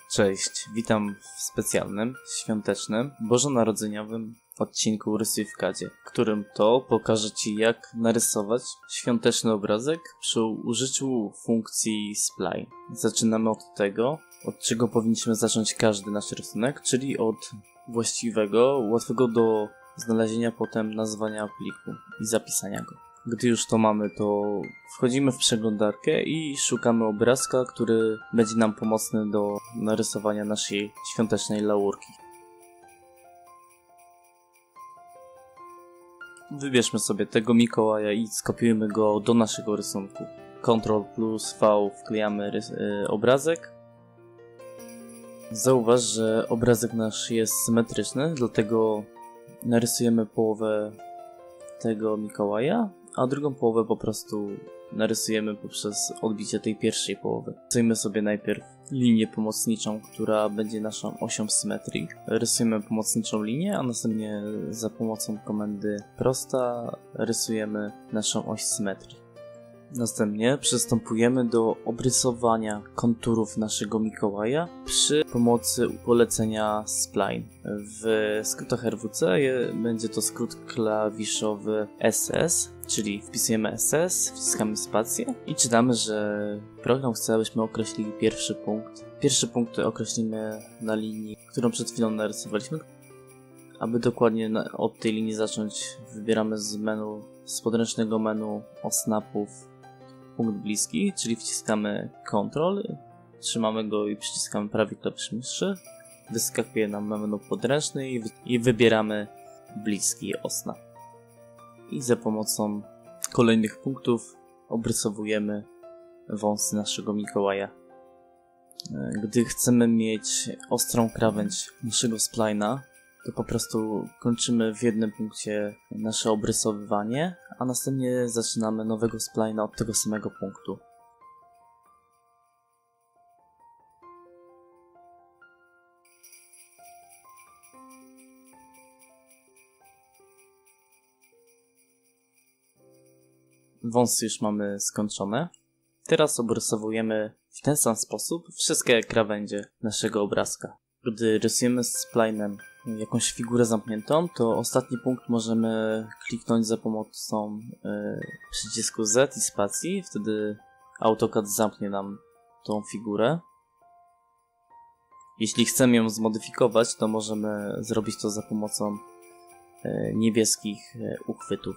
Cześć, witam w specjalnym, świątecznym, bożonarodzeniowym odcinku Rysuj w Cadzie, w którym to pokażę Ci, jak narysować świąteczny obrazek przy użyciu funkcji Spline. Zaczynamy od tego, od czego powinniśmy zacząć każdy nasz rysunek, czyli od właściwego, łatwego do znalezienia potem nazwania pliku i zapisania go. Gdy już to mamy, to wchodzimy w przeglądarkę i szukamy obrazka, który będzie nam pomocny do narysowania naszej świątecznej laurki. Wybierzmy sobie tego Mikołaja i skopiujmy go do naszego rysunku. Ctrl+V wklejamy obrazek. Zauważ, że obrazek nasz jest symetryczny, dlatego narysujemy połowę tego Mikołaja, a drugą połowę po prostu narysujemy poprzez odbicie tej pierwszej połowy. Rysujmy sobie najpierw linię pomocniczą, która będzie naszą osią symetrii. Rysujemy pomocniczą linię, a następnie za pomocą komendy prosta rysujemy naszą oś symetrii. Następnie przystępujemy do obrysowania konturów naszego Mikołaja przy pomocy polecenia Spline. W skrótach RWC będzie to skrót klawiszowy SS, czyli wpisujemy SS, wciskamy spację i czytamy, że program chce, abyśmy określili pierwszy punkt. Pierwszy punkt określimy na linii, którą przed chwilą narysowaliśmy. Aby dokładnie od tej linii zacząć, wybieramy z podręcznego menu osnapów punkt bliski, czyli wciskamy Ctrl, trzymamy go i przyciskamy prawy klawisz myszy. Wyskakuje nam menu podręczny i wybieramy bliski osnap. I za pomocą kolejnych punktów obrysowujemy wąsy naszego Mikołaja. Gdy chcemy mieć ostrą krawędź naszego spline'a, to po prostu kończymy w jednym punkcie nasze obrysowywanie, a następnie zaczynamy nowego spline'a od tego samego punktu. Wąsy już mamy skończone. Teraz obrysowujemy w ten sam sposób wszystkie krawędzie naszego obrazka. Gdy rysujemy z spline'em jakąś figurę zamkniętą, to ostatni punkt możemy kliknąć za pomocą przycisku Z i spacji. Wtedy AutoCAD zamknie nam tą figurę. Jeśli chcemy ją zmodyfikować, to możemy zrobić to za pomocą niebieskich uchwytów.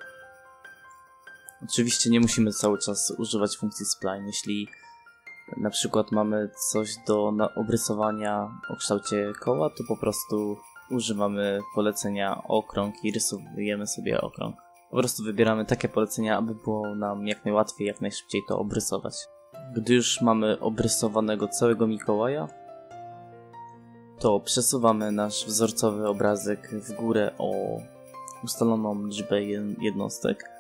Oczywiście nie musimy cały czas używać funkcji Spline. Jeśli na przykład mamy coś do obrysowania o kształcie koła, to po prostu używamy polecenia okrąg i rysujemy sobie okrąg. Po prostu wybieramy takie polecenia, aby było nam jak najłatwiej, jak najszybciej to obrysować. Gdy już mamy obrysowanego całego Mikołaja, to przesuwamy nasz wzorcowy obrazek w górę o ustaloną liczbę jednostek.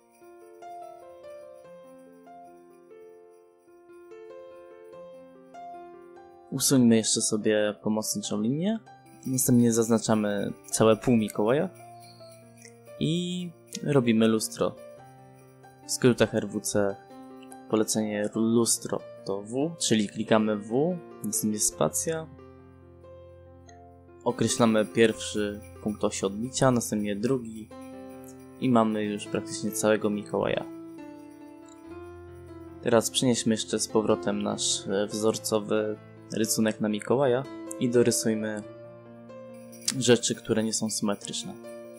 Usuńmy jeszcze sobie pomocniczą linię. Następnie zaznaczamy całe pół Mikołaja i robimy lustro. W skrótach RWC polecenie lustro to W, czyli klikamy W, następnie spacja. Określamy pierwszy punkt osi odbicia, następnie drugi i mamy już praktycznie całego Mikołaja. Teraz przenieśmy jeszcze z powrotem nasz wzorcowy rysunek na Mikołaja i dorysujmy rzeczy, które nie są symetryczne.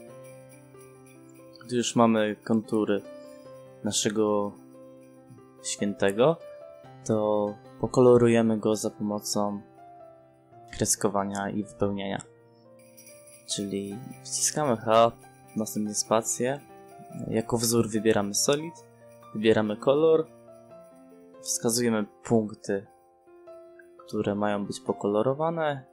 Gdy już mamy kontury naszego świętego, to pokolorujemy go za pomocą kreskowania i wypełniania. Czyli wciskamy H, następnie spację. Jako wzór wybieramy Solid, wybieramy kolor, wskazujemy punkty, które mają być pokolorowane.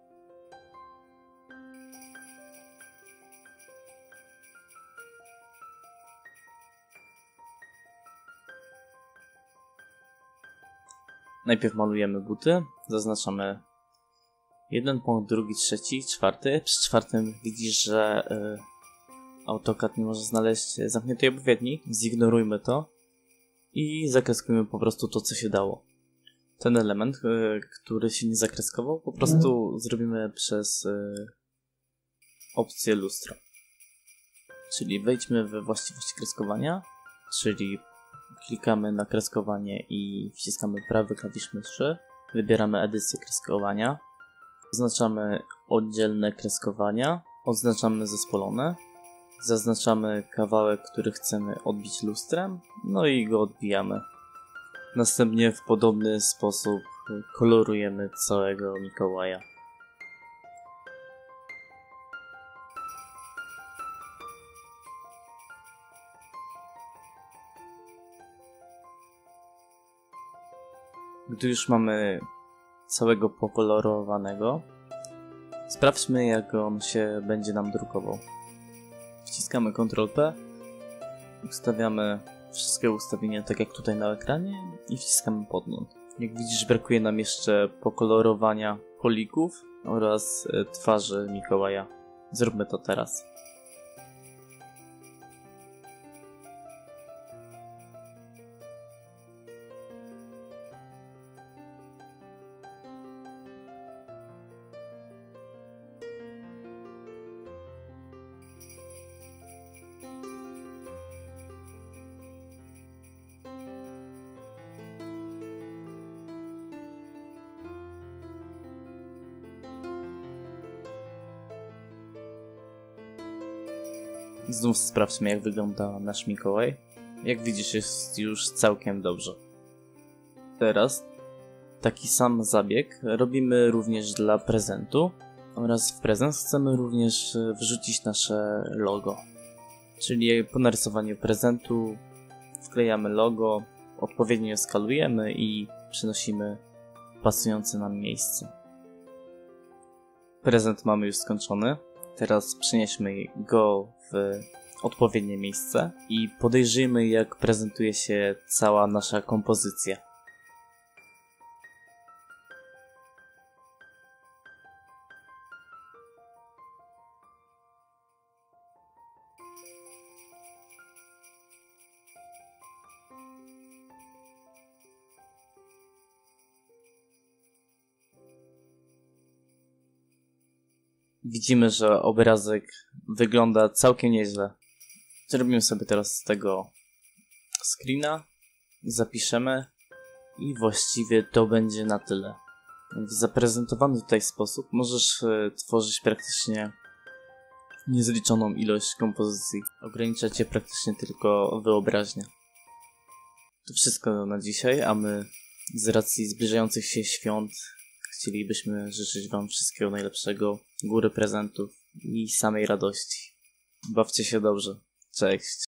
Najpierw malujemy buty, zaznaczamy jeden punkt, drugi, trzeci, czwarty. Przy czwartym widzisz, że AutoCAD nie może znaleźć zamkniętej odpowiedni. Zignorujmy to i zakreskujmy po prostu to, co się dało. ten element, który się nie zakreskował, po prostu zrobimy przez opcję lustro. Czyli wejdźmy we właściwości kreskowania, czyli klikamy na kreskowanie i wciskamy prawy klawisz myszy, wybieramy edycję kreskowania, oznaczamy oddzielne kreskowania, oznaczamy zespolone, zaznaczamy kawałek, który chcemy odbić lustrem, no i go odbijamy. Następnie w podobny sposób kolorujemy całego Mikołaja. Gdy już mamy całego pokolorowanego, sprawdźmy, jak on się będzie nam drukował. Wciskamy Ctrl+P, ustawiamy wszystkie ustawienia tak jak tutaj na ekranie i wciskamy podgląd. Jak widzisz, brakuje nam jeszcze pokolorowania polików oraz twarzy Mikołaja. Zróbmy to teraz. Znów sprawdźmy, jak wygląda nasz Mikołaj. Jak widzisz, jest już całkiem dobrze. Teraz taki sam zabieg robimy również dla prezentu oraz w prezent chcemy również wrzucić nasze logo. Czyli po narysowaniu prezentu wklejamy logo, odpowiednio je skalujemy i przenosimy w pasujące nam miejsce. Prezent mamy już skończony. Teraz przenieśmy go w odpowiednie miejsce i podejrzyjmy, jak prezentuje się cała nasza kompozycja. Widzimy, że obrazek wygląda całkiem nieźle. Zrobimy sobie teraz z tego screena, zapiszemy i właściwie to będzie na tyle. W zaprezentowany tutaj sposób możesz tworzyć praktycznie niezliczoną ilość kompozycji. Ogranicza cię praktycznie tylko wyobraźnia. To wszystko na dzisiaj, a my z racji zbliżających się świąt chcielibyśmy życzyć wam wszystkiego najlepszego, góry prezentów i samej radości. Bawcie się dobrze. Cześć.